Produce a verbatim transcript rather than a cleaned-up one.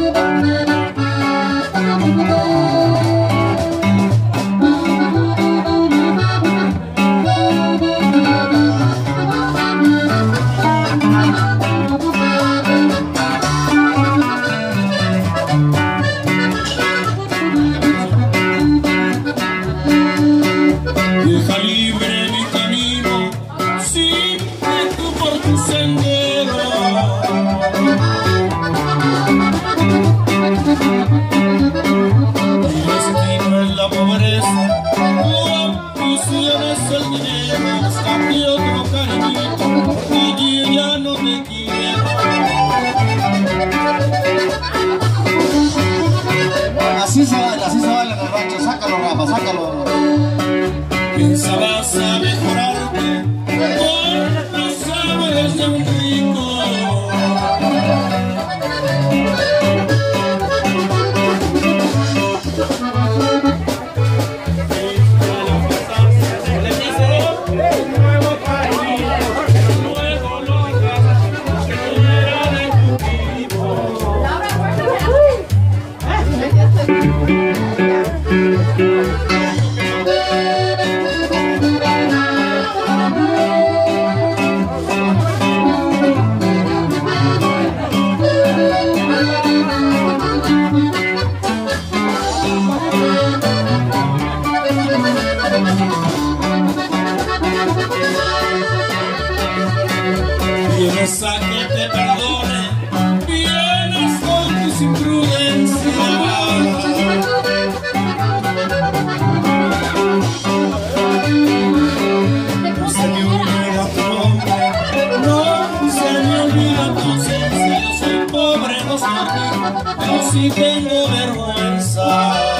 Deja libre mi camino, sigue tú por tu sendero. Mi destino es la pobreza, tu ambición es el dinero. Buscate otro cariñito y yo ya no te quiero. Así se baila, así se baila en el rancho. Sácalo, Rafa, sácalo. Pensabas a mejorarte con los sabores de un rico. Nuevo cariño, nuevo loca, que no era de tu tipo. Vienes a que te perdone, vienes con tus imprudencias. No se me olvida tu nombre, no se me olvida tu ausencia. Yo soy pobre, no soy rico, pero sí tengo vergüenza.